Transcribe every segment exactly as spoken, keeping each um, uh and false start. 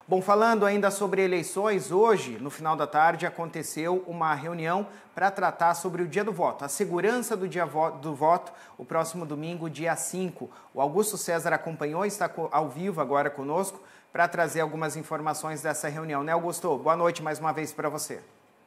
Bom, falando ainda sobre eleições, hoje, no final da tarde, aconteceu uma reunião para tratar sobre o dia do voto, a segurança do dia do voto, o próximo domingo, dia cinco. O Augusto César acompanhou e está ao vivo agora conosco para trazer algumas informações dessa reunião. Né, Augusto? Boa noite mais uma vez para você.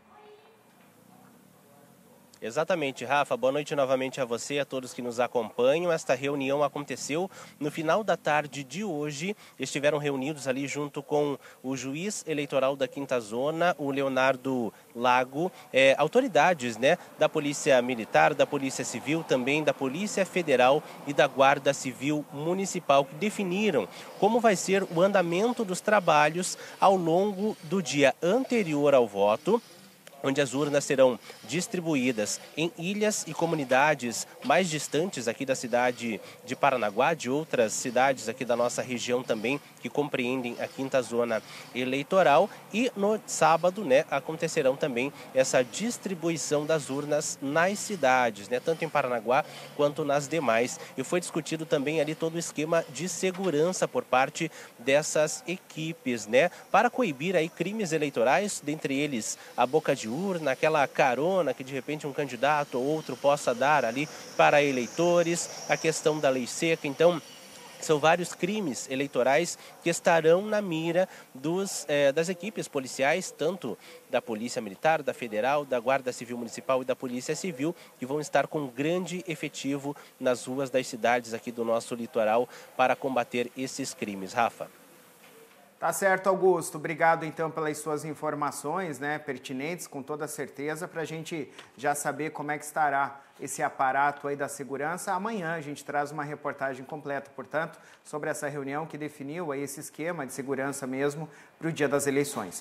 Exatamente, Rafa. Boa noite novamente a você e a todos que nos acompanham. Esta reunião aconteceu no final da tarde de hoje. Estiveram reunidos ali junto com o juiz eleitoral da Quinta Zona, o Leonardo Lago, é, autoridades, né, da Polícia Militar, da Polícia Civil, também da Polícia Federal e da Guarda Civil Municipal, que definiram como vai ser o andamento dos trabalhos ao longo do dia anterior ao voto, onde as urnas serão distribuídas em ilhas e comunidades mais distantes aqui da cidade de Paranaguá, de outras cidades aqui da nossa região também, que compreendem a Quinta Zona Eleitoral. E no sábado, né, acontecerão também essa distribuição das urnas nas cidades, né, tanto em Paranaguá quanto nas demais. E foi discutido também ali todo o esquema de segurança por parte dessas equipes, né, para coibir aí crimes eleitorais, dentre eles a boca de urna, aquela carona que de repente um candidato ou outro possa dar ali para eleitores, a questão da lei seca. Então, são vários crimes eleitorais que estarão na mira dos, eh, das equipes policiais, tanto da Polícia Militar, da Federal, da Guarda Civil Municipal e da Polícia Civil, que vão estar com grande efetivo nas ruas das cidades aqui do nosso litoral para combater esses crimes. Rafa. Tá certo, Augusto. Obrigado, então, pelas suas informações, né, pertinentes, com toda certeza, para a gente já saber como é que estará esse aparato aí da segurança. Amanhã a gente traz uma reportagem completa, portanto, sobre essa reunião que definiu aí esse esquema de segurança mesmo para o dia das eleições.